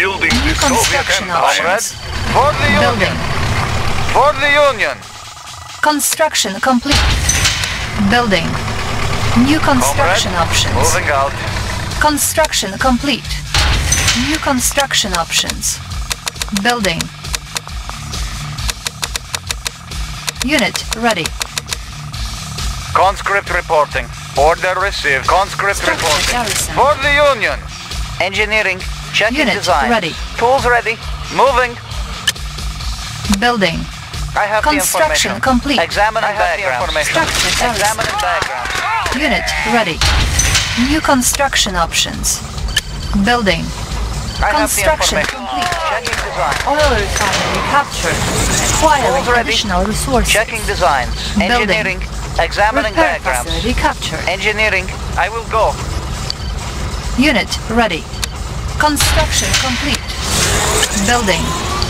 Building New the Soviet construction Empire. options. For the Union! Building. For the Union! Construction complete. Building. New construction options. Moving out. Construction complete. New construction options. Building. Unit ready. Conscript reporting. Order received. Conscript Structure reporting. garrison. For the Union! Engineering. Checking Unit design. ready. Tools ready. Moving. Building. I have Construction the information. complete. Examining background. Structure garrison. Examining background. Unit ready. New construction options. Building. I have the Construction information. complete. Checking design. Oil refinery captured. Acquiring Tools ready. additional resources. Checking designs. Building. Engineering. Examining Repair diagrams. facility captured. Engineering. I will go. Unit ready. Construction complete. Building.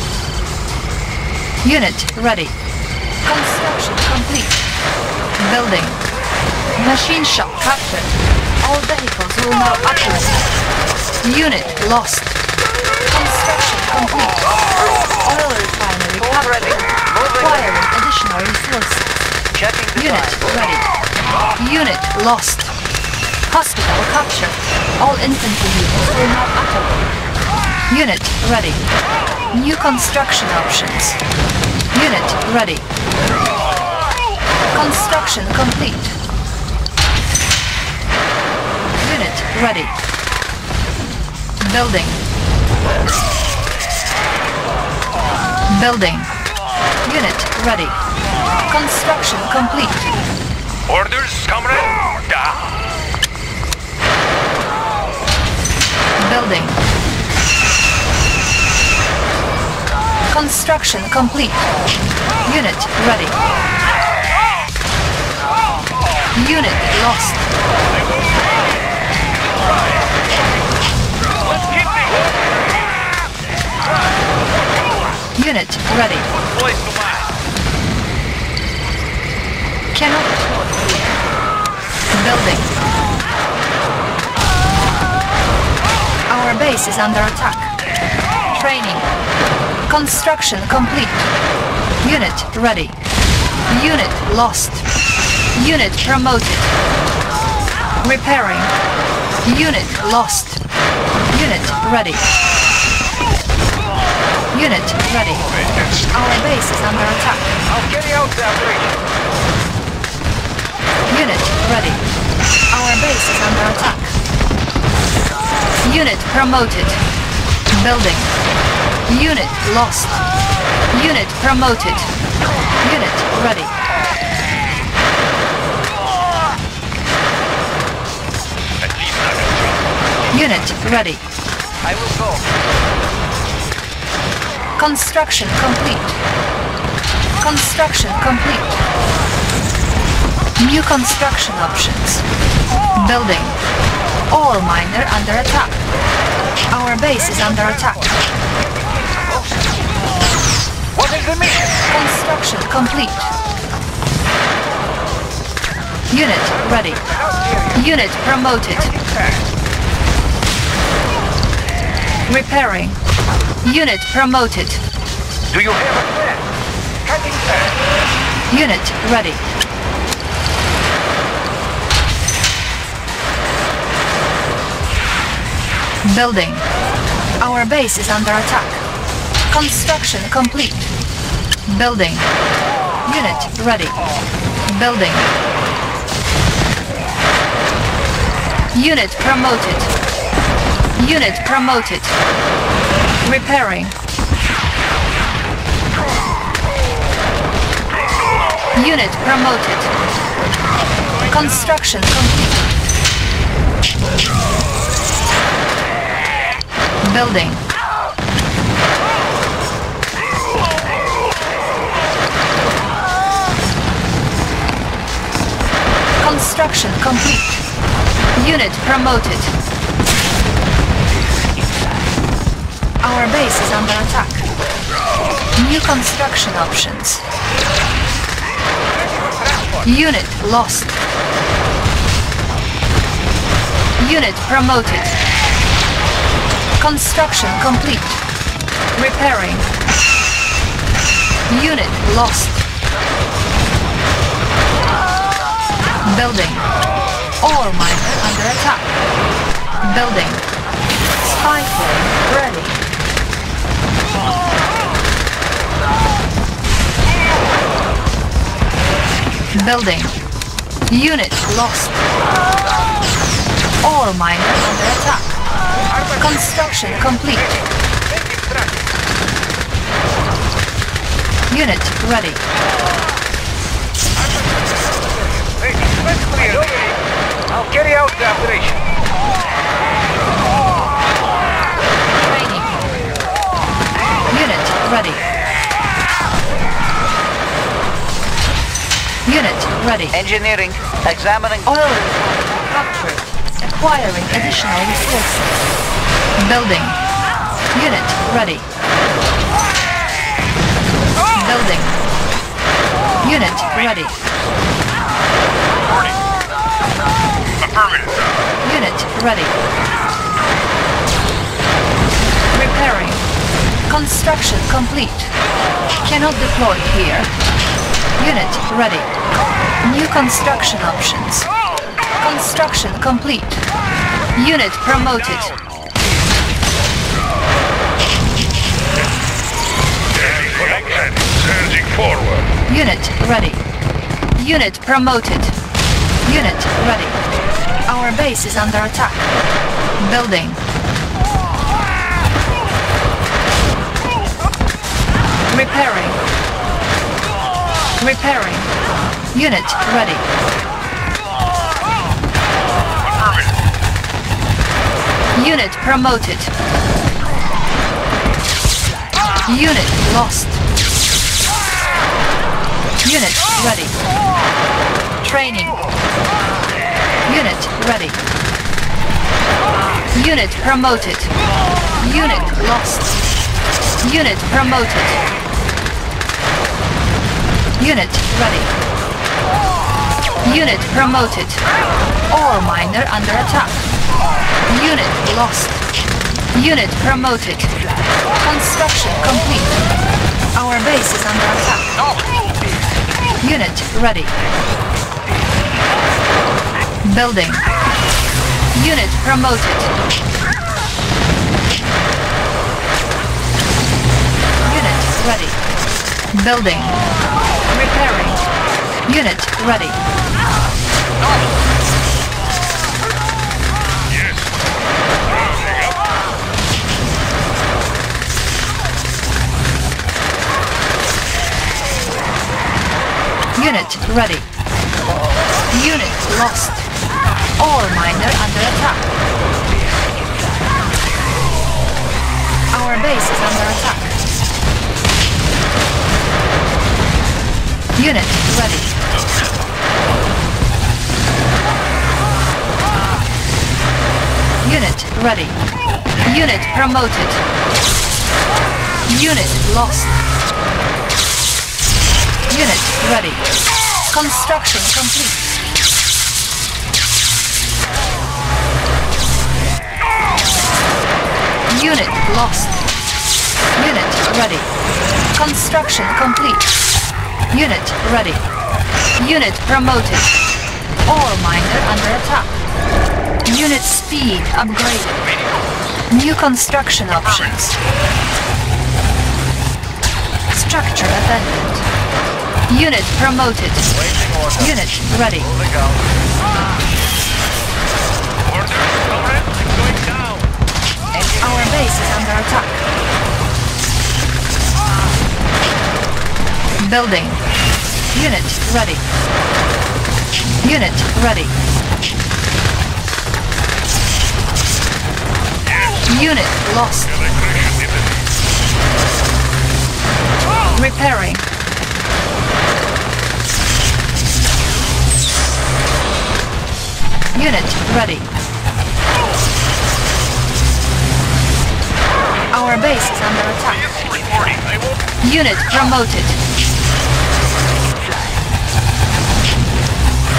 Unit ready. Construction complete. Building. Machine shop captured. All vehicles will now operate. Unit lost. Construction complete. Oil refinery Tools ready. captured. Moving. Acquiring additional resources. Checking Unit design. ready. Unit lost. Hospital captured. All infantry units will now operate. Unit ready. New construction options. Unit ready. Construction complete. Unit ready. Building. Building. Unit ready. Construction complete. Orders, comrade? Da. Building. Construction complete. Unit ready. Unit lost. Unit ready. Place the line. Cannot. Building. Our base is under attack. Training. Construction complete. Unit ready. Unit lost. Unit promoted. Repairing. Unit lost. Unit ready. Unit ready. Our base is under attack. I'll carry out the operation. Unit ready. Our base is under attack. Unit promoted. Building. Unit lost. Unit promoted. Unit ready. At least not in trouble. Unit ready. I will go. Construction complete. Construction complete. New construction options. Building. All miner under attack. Our base is under attack. What is the mission? Construction complete. Unit ready. Unit promoted. Repairing. Unit promoted. Do you have a plan? Cutting fast. Unit ready. Building. Our base is under attack. Construction complete. Building. Unit ready. Building. Unit promoted. Unit promoted. Repairing. Unit promoted. Construction complete. Building. Construction complete. Unit promoted. Our base is under attack. New construction options. Unit lost. Unit promoted. Construction complete. Repairing. Unit lost. Building. Ore miner under attack. Building. Spy plane ready. Building. Unit lost. Ore miner under attack. Construction complete. Unit ready. Let's clear. I'll carry out the operation. Training. Unit ready. Unit ready. Engineering. Examining. Oil captured. Acquiring additional resources. Building. Unit ready. Building. Unit ready. Reporting. Affirmative. Unit ready. Repairing. Construction complete. Cannot deploy here. Unit ready. New construction options. Construction complete. Unit promoted. Surging forward. Unit ready. Unit promoted. Unit ready. Our base is under attack. Building. Repairing. Repairing. Unit ready. Affirmative. Unit promoted. Unit lost. Unit ready. Training. Unit ready. Unit promoted. Unit lost. Unit promoted. Unit ready. Unit promoted. Ore miner under attack. Unit lost. Unit promoted. Construction complete. Our base is under attack. Unit ready. Building. Unit promoted. Unit ready. Building. Repairing. Unit ready. Yes. Rounding up. Unit ready. Unit lost. Ore miner under attack. Our base is under attack. Unit ready. Unit ready. Unit promoted. Unit lost. Unit ready. Construction complete. Unit lost. Unit ready. Construction complete. Unit ready. Unit promoted. Ore miner under attack. Unit speed upgraded. New construction options. Structure abandoned. Unit promoted. Unit ready. Orders, comrade. I'm going down. Our base is under attack. Building. Unit ready. Unit ready. Unit lost. Electrician needed. Repairing. Unit ready. Our base is under attack. Reporting. I won't. Unit promoted.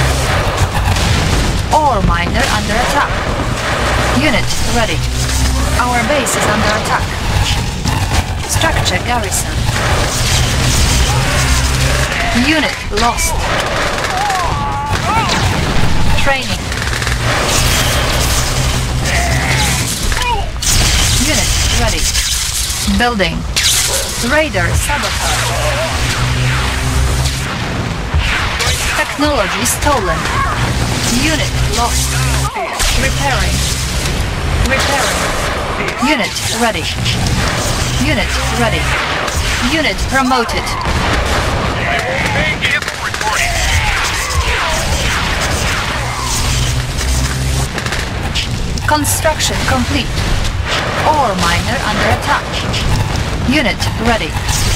Ore miner under attack. Unit ready. Our base is under attack. Structure garrison. Unit lost. Training. Unit ready. Building. Radar sabotage. Technology stolen. Unit lost. Repairing. Repairing. Unit ready. Unit ready. Unit promoted. Vehicle reporting. Construction complete. Ore miner under attack. Unit ready.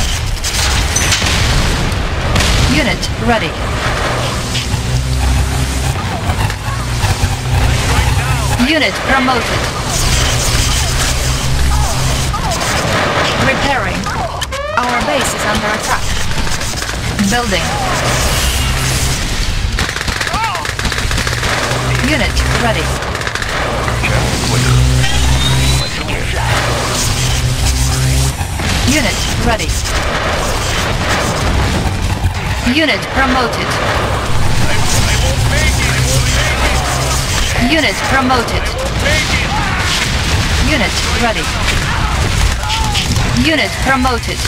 Unit ready. Unit promoted. Repairing. Our base is under attack. Building. Unit ready. Unit ready. Unit promoted. Unit promoted. Unit ready. Unit promoted.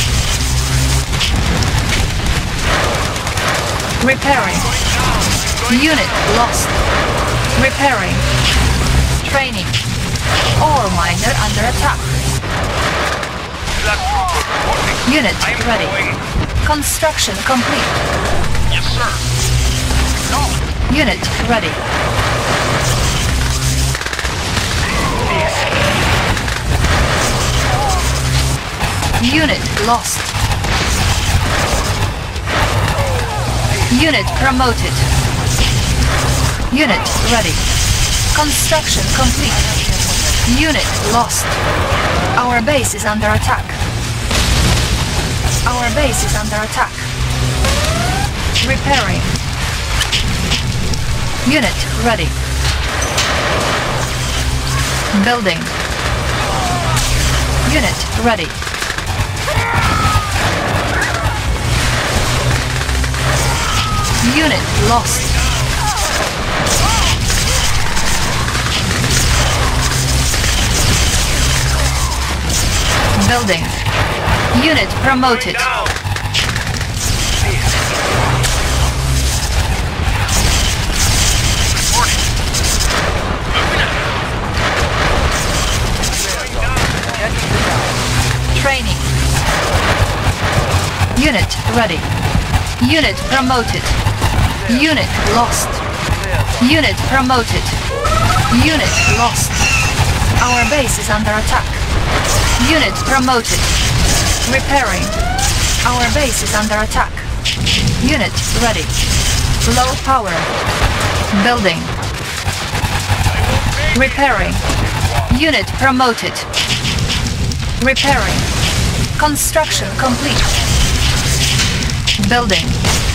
Repairing. Unit lost. Repairing. Training. Ore miner under attack. Unit ready. Construction complete. Yes, sir. Unit ready. Unit lost. Unit promoted. Unit ready. Construction complete. Unit lost. Our base is under attack. Our base is under attack. Repairing. Unit ready. Building. Unit ready. Unit lost. Building. Unit promoted. Down. Training. Unit ready. Unit promoted. Unit lost. Unit promoted. Unit lost. Our base is under attack. Unit promoted. Repairing. Our base is under attack. Unit ready. Low power. Building. Repairing. Unit promoted. Repairing. Construction complete. Building.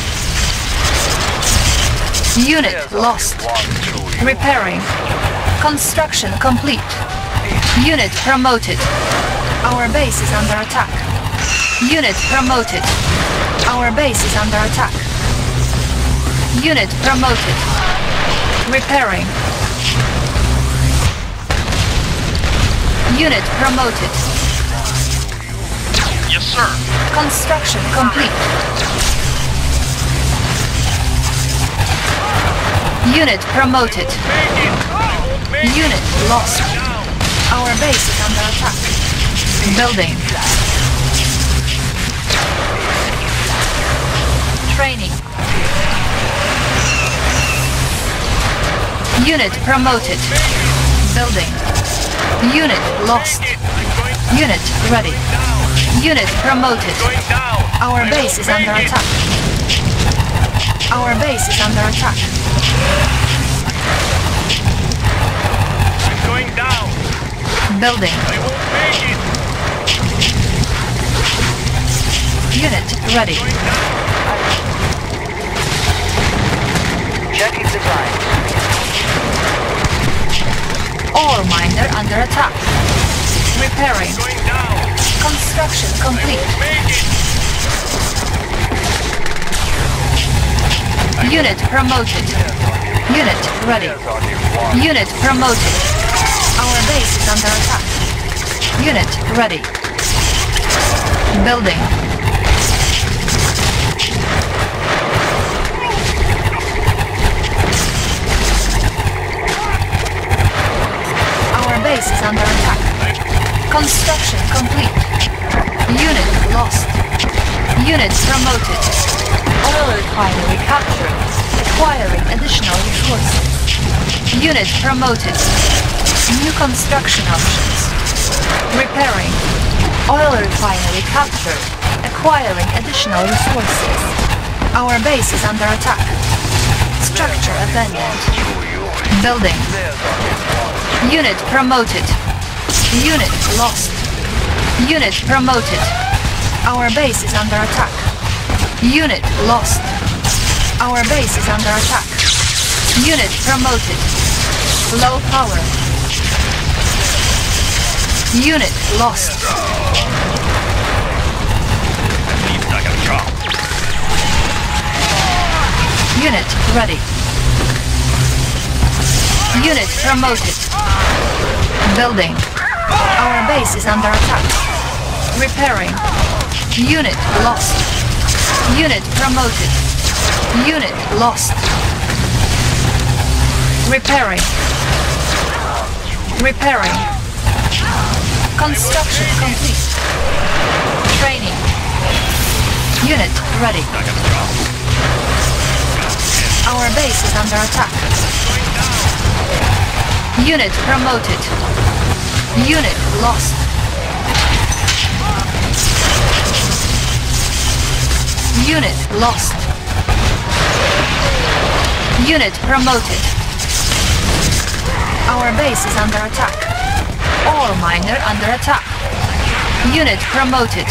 Unit lost. Repairing. Construction complete. Unit promoted. Our base is under attack. Unit promoted. Our base is under attack. Unit promoted. Repairing. Unit promoted. Yes, sir. Construction complete. Unit promoted. Unit lost. Our base is under attack. Building. Training. Unit promoted. Building. Unit lost. Unit ready. Unit promoted. Going down. Our base is under attack. Our base is under attack. I'm going down. Building. I won't make it. Unit ready. Checking supplies. Ore miner under attack. Repairing. Going down. Construction complete. Make it. Unit promoted. Unit ready. Unit promoted. Our base is under attack. Unit ready. Building. Our base is under attack. Construction complete. Unit lost. Unit promoted. Oil refinery captured. Acquiring additional resources. Unit promoted. New construction options. Repairing. Oil refinery captured. Acquiring additional resources. Our base is under attack. Structure abandoned. Building. Unit promoted. Unit lost. Unit promoted. Our base is under attack. Unit lost. Our base is under attack. Unit promoted. Low power. Unit lost. Seems like a job. Unit ready. Unit promoted. Building. Our base is under attack. Repairing. Unit lost. Unit promoted. Unit lost. Repairing. Repairing. Construction complete. Training. Unit ready. Our base is under attack. Unit promoted. Unit lost. Unit lost. Unit promoted. Our base is under attack. Ore miner under attack. Unit promoted.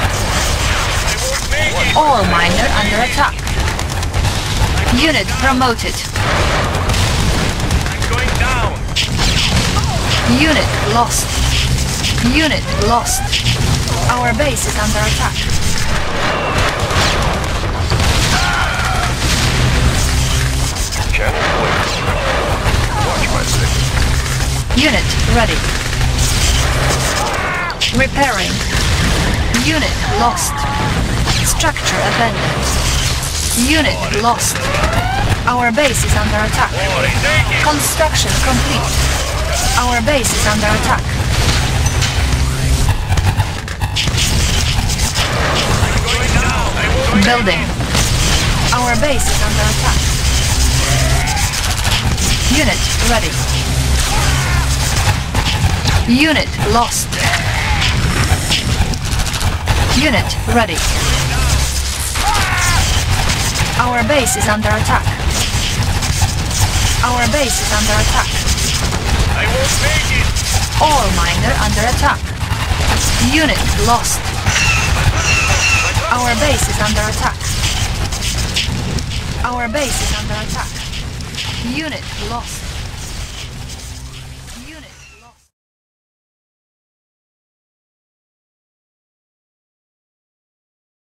Ore miner under attack. Unit promoted. I'm going down. Unit lost. Unit lost. Our base is under attack. Channel clear. Watch my six. Unit ready. Repairing. Unit lost. Structure abandoned. Unit lost. Our base is under attack. Construction complete. Our base is under attack. Building. Our base is under attack. Unit ready. Unit lost. Unit ready. Our base is under attack. Our base is under attack. I won't make it. Ore miner under attack. Unit lost. Our base is under attack. Our base is under attack. Unit lost.